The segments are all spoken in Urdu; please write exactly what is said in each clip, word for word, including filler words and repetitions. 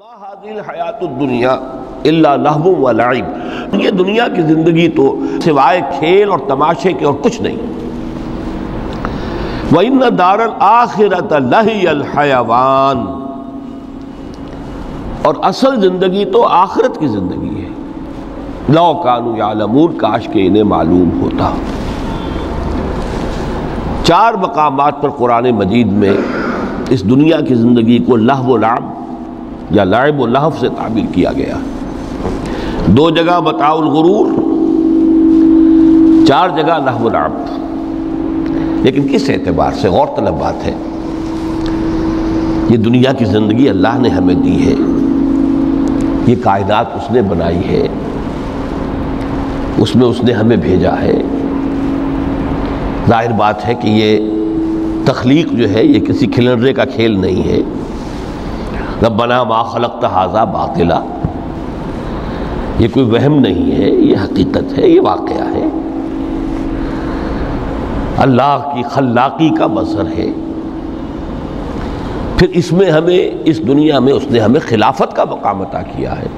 وما هذه الحیات الدنیا الا لہو و لعب، یہ دنیا کی زندگی تو سوائے کھیل اور تماشے کے اور کچھ نہیں۔ وَإِنَّ دَارَ الْآخِرَةَ لَهِيَ الْحَيَوَانِ، اور اصل زندگی تو آخرت کی زندگی ہے۔ لَوْ كَانُوا يَعْلَمُونَ، کاش کہ انہیں معلوم ہوتا۔ چار مقامات پر قرآن مجید میں اس دنیا کی زندگی کو لہو و لعب یا لعب و لہو سے تعبیر کیا گیا۔ دو جگہ متاع الغرور، چار جگہ لہو و لعب۔ لیکن کس اعتبار سے؟ غور طلب بات ہے۔ یہ دنیا کی زندگی اللہ نے ہمیں دی ہے، یہ کائنات اس نے بنائی ہے، اس میں اس نے ہمیں بھیجا ہے۔ ظاہر بات ہے کہ یہ تخلیق جو ہے یہ کسی کھلنرے کا کھیل نہیں ہے۔ ربنا ما خلقت ھذا باطلا، یہ کوئی وہم نہیں ہے، یہ حقیقت ہے، یہ واقعہ ہے، اللہ کی خلاقی کا مظہر ہے۔ پھر اس میں ہمیں، اس دنیا میں اس نے ہمیں خلافت کا مقام عطا کیا ہے۔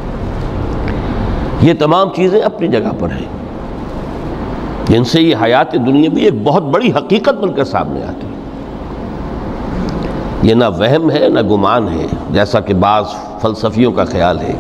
یہ تمام چیزیں اپنی جگہ پر ہیں، جن سے یہ حیات دنیا بھی ایک بہت بڑی حقیقت بن کر سامنے آتی ہے۔ یہ نہ وہم ہے نہ گمان ہے، جیسا کہ بعض فلسفیوں کا خیال ہے۔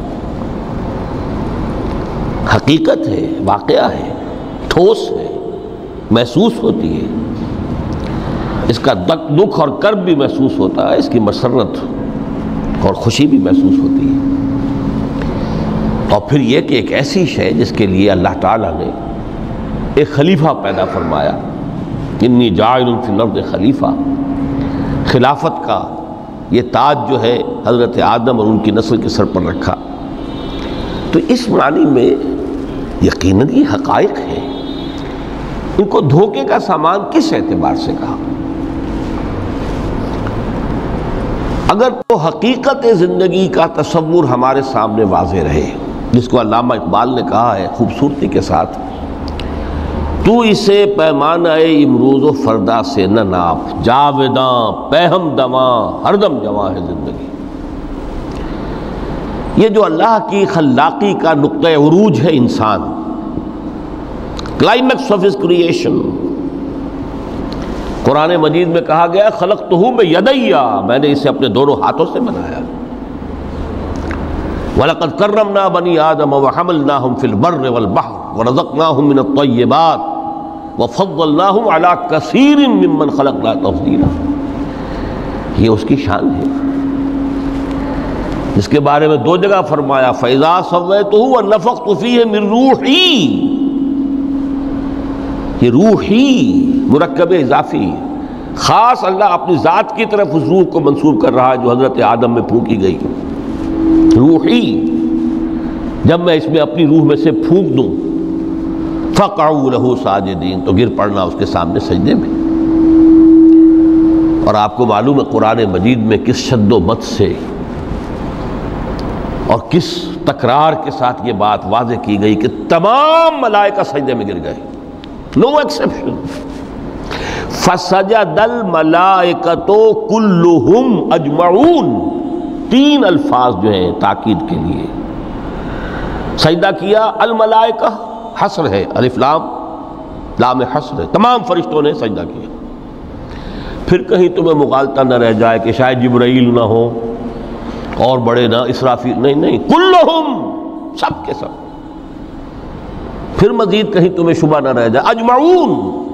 حقیقت ہے، واقعہ ہے، ٹھوس ہے، محسوس ہوتی ہے، اس کا دکھ اور کرب بھی محسوس ہوتا ہے، اس کی مسرت اور خوشی بھی محسوس ہوتی ہے۔ اور پھر یہ کہ ایک ایسی شے جس کے لیے اللہ تعالیٰ نے ایک خلیفہ پیدا فرمایا، انی جاعل فی الارض خلیفہ، خلافت کا یہ تاج جو ہے حضرت آدم اور ان کی نسل کے سر پر رکھا۔ تو اس معنی میں یقیناً یہ حقائق ہیں، ان کو دھوکے کا سامان کس اعتبار سے کہا؟ اگر تو حقیقت زندگی کا تصور ہمارے سامنے واضح رہے، جس کو علامہ اقبال نے کہا ہے خوبصورتی کے ساتھ، تو اسے پیمانہ امروز و فردا سے نہ ناپ، جاوداں پہم دواں ہر دم جواں ہے زندگی۔ یہ جو اللہ کی خلاقی کا نقطہ عروج ہے انسان، climax of his creation, Quran Majeed میں کہا گیا خلقتہ بیدی، میں نے اسے اپنے دونوں ہاتھوں سے بنایا۔ وَلَقَدْ كَرَّمْنَا بَنِي آدَمَ وَحَمَلْنَاهُمْ فِي الْبَرِّ وَالْبَحْرِ وَرَزَقْنَاهُمْ مِنَ الطَّيِّبَاتِ وَفَضَّلْنَاهُمْ عَلَى كَثِيرٍ مِّمَّنْ خَلَقْنَا تَفْضِيلًا۔ یہ اس کی شان ہے، جس کے بارے میں دو جگہ فرمایا فَإِذَا سَوَّيْتُهُ وَنَفَخْتُ فِيهِ مِن رُوحِي، یہ روحی مرکب اضافی، خاص اللہ اپنی ذات کی طرف اس روح کو منسوب کر رہا ہے جو حضرت آدم میں پھونکی گئی۔ روحی، جب میں اس میں اپنی روح میں سے پھونک دوں، فَقَعُوا لَهُ سَاجِدِينَ، تو گر پڑنا اس کے سامنے سجدے میں۔ اور آپ کو معلوم ہے قرآن مجید میں کس شد و مت سے اور کس تکرار کے ساتھ یہ بات واضح کی گئی کہ تمام ملائکہ سجدے میں گر گئے، نو ایکسیپشن۔ فَسَجَدَ الْمَلَائِكَةُ كُلُّهُمْ أَجْمَعُونَ، تین الفاظ جو ہیں تاکید کے لیے، سجدہ کیا الملائکہ، حصر ہے، الف لام لام حصر ہے، تمام فرشتوں نے سجدہ کیا۔ پھر کہیں تمہیں مغالطہ نہ رہ جائے کہ شاید جبرائیل نہ ہو اور بڑے نہ اسرافیل، نہیں نہیں، کلہم، سب کے سب۔ پھر مزید کہیں تمہیں شبہ نہ رہ جائے، اجمعون،